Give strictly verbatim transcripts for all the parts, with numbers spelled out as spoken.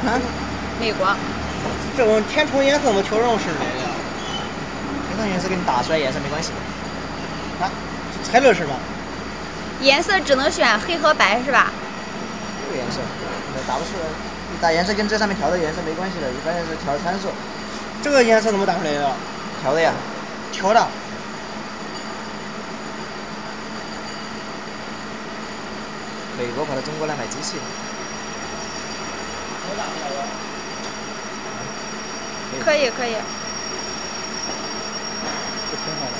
啊？ 美国。 这种填充颜色怎么调这种式的呀？ 填充颜色跟你打出来颜色没关系。 啊？猜这是吗？ 颜色只能选黑和白是吧？ 这个颜色，那打不出来。你打颜色跟这上面调的颜色没关系的，一般是调参数。 这个颜色怎么打出来的？ 调的呀。 调的。 美国跑到中国来买机器。 能打出来的？ 可以可以。 这挺好的。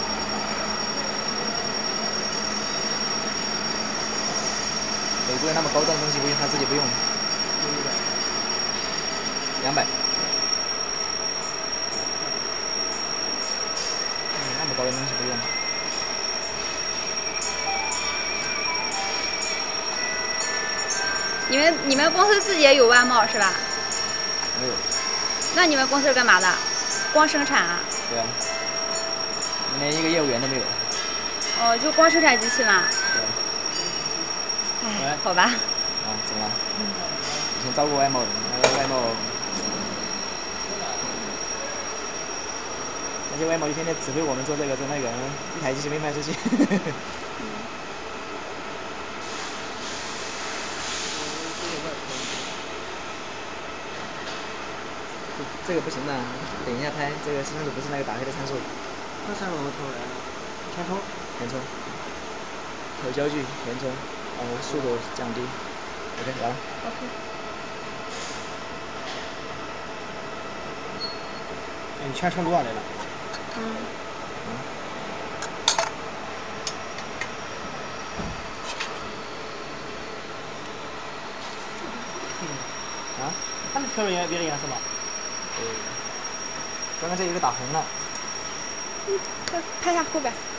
美国有那么高端的东西不用，他自己不用。两百。嗯，那么高的东西不用。 你们你们公司自己也有外贸是吧？ 没有。 那你们公司是干嘛的？光生产啊？ 对啊。连一个业务员都没有。 哦，就光生产机器吗？ 对。 哎，好吧。 啊，怎么了？以前招过外贸的，那个外贸，那些外贸就天天指挥我们做这个做那个，一台机器没卖出去。这个不行的，等一下拍，这个参数不是那个打开的参数。 这参数怎么调出来的？填充。 填充。有焦距，填充，然后速度降低。OK， 完了。 OK。 哎，全程录下来了。 嗯。 嗯。啊？ 还能调出别的颜色吗？ 对。刚刚这一个打红了。 嗯，拍下后边。